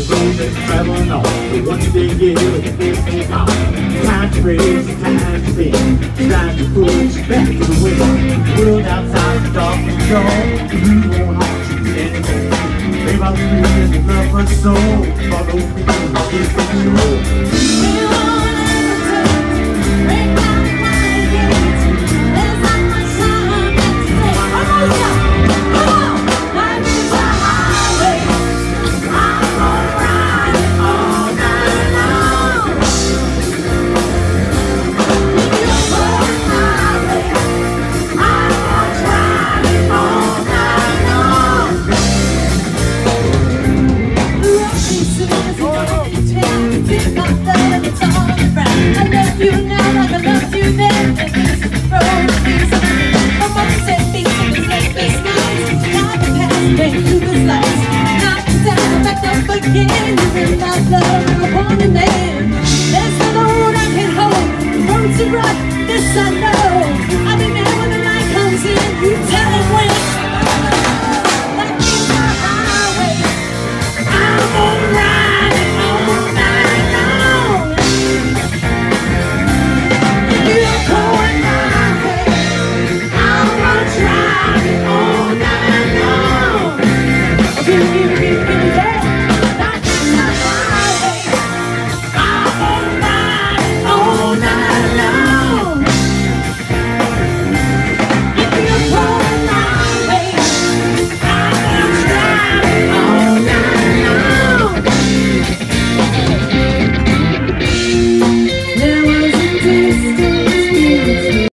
road that's traveling on. But one day you hear the big call. Time to race, time to spin. Time to push back to the wind. World outside the dark and cold. You won't haunt you anymore. Babe, I'm feeling the love for soul. Follow me to the kiss of the road. Again.